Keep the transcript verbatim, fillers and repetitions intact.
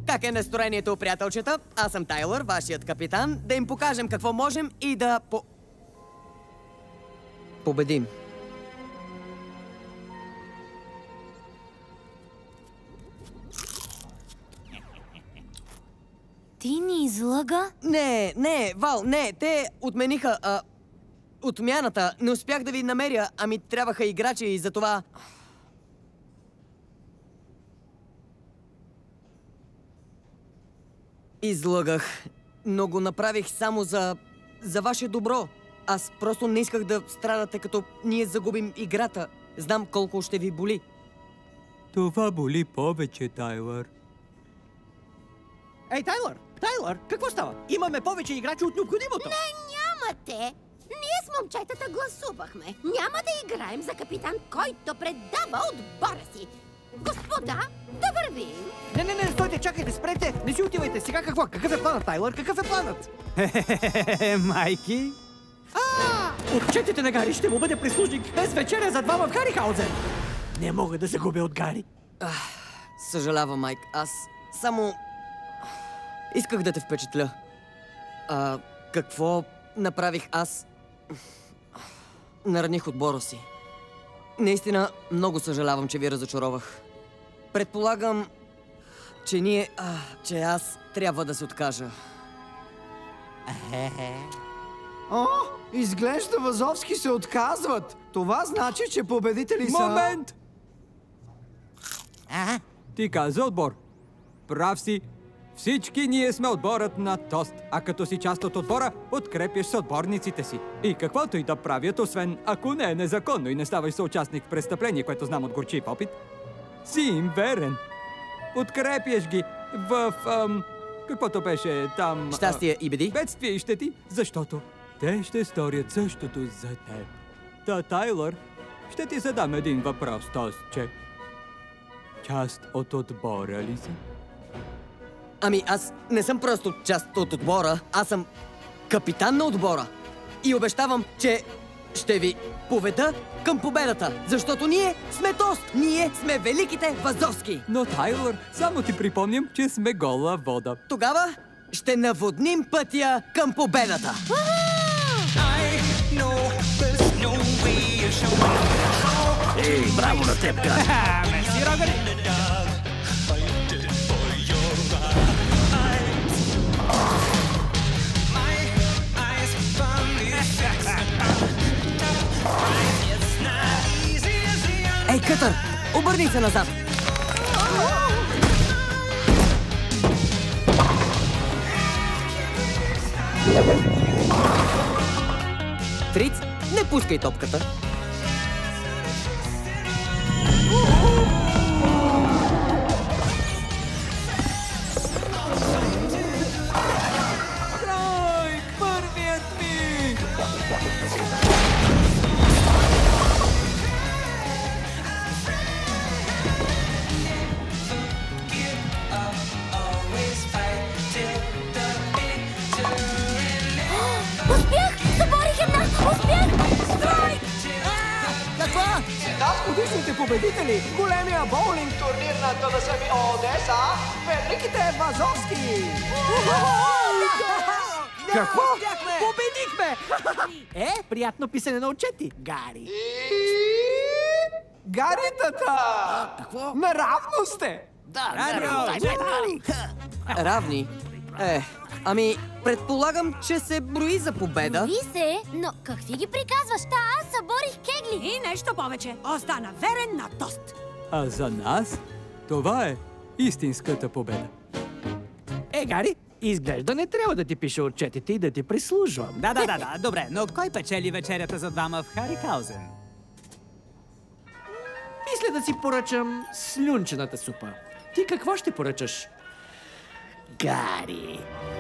Как е настроението, приятелчета? Аз съм Тайлър, вашият капитан. Да им покажем какво можем и да по... победим. Ти ни излъга? Не, не, Вал, не, те отмениха а, отмяната. Не успях да ви намеря, ами трябваха играчи и за това... Излъгах, но го направих само за... за ваше добро. Аз просто не исках да страдате, като ние загубим играта. Знам колко ще ви боли. Това боли повече, Тайлър. Ей, Тайлър! Тайлър! Какво става? Имаме повече играчи от необходимото! Не, нямате! Ние с момчетата гласувахме. Няма да играем за капитан, който предава отбора си. Господа, да вървим! Не, не, не, стойте, чакайте, спрете! Не си отивайте! Сега какво? Какъв е планът, Тайлър? Какъв е планът? Хе-хе-хе, майки! А! Отчетете на Гари ще му бъде прислужник без вечеря за двама в Харихаузен! Не мога да се губя от Гари. Ах, съжалявам, Майк. Аз само... исках да те впечатля. А какво направих аз? Нараних отбора си. Наистина, много съжалявам, че ви разочаровах. Предполагам, че ние... А, че аз трябва да се откажа. О, изглежда Вазовски се отказват. Това значи, че победители са... Момент! А? Ти каза отбор. Прав си. Всички ние сме отборът на Тост, а като си част от отбора, подкрепяш съотборниците си. И каквото и да правят, освен ако не е незаконно и не ставаш съучастник в престъпление, което знам от горчив опит, си им верен. Подкрепяш ги в... Ам, каквото беше там... Щастие и беди? Бедствие и щети, защото те ще сторят същото за теб. Та, Тайлър, ще ти задам един въпрос, Тостче. Част от отбора ли си? Ами аз не съм просто част от отбора, аз съм капитан на отбора. И обещавам, че ще ви поведа към победата, защото ние сме Тост, ние сме великите Вазовски. Но, Тайлър, само ти припомням, че сме гола вода. Тогава ще наводним пътя към победата. Ей, браво на теб, Гари! Мерси, Рогър! Ей, Кътър, обърни се назад! Фриц, не пускай топката! Край! Първият ми! Успях! Съборих една! Успях! Строй! Какво? Тази годишните победители в големия боулинг турнир на ТВСМ Одеса, великите Вазовски! Какво? Победихме! Е, приятно писане на отчети, Гари. И... Гаритата! Какво? Наравно сте! Да, Равни? Е, ами, предполагам, че се брои за победа. Ви се, но какви ги приказваш? Та аз съборих кегли. И нещо повече. Остана верен на Тост. А за нас, това е истинската победа. Е, Гари, изглежда не трябва да ти пише отчетите и да ти прислужвам. Да, да, да, да, добре, но кой печели вечерята за двама в Харихаузен? Мисля да си поръчам слюнчената супа. Ти какво ще поръчаш? Гари.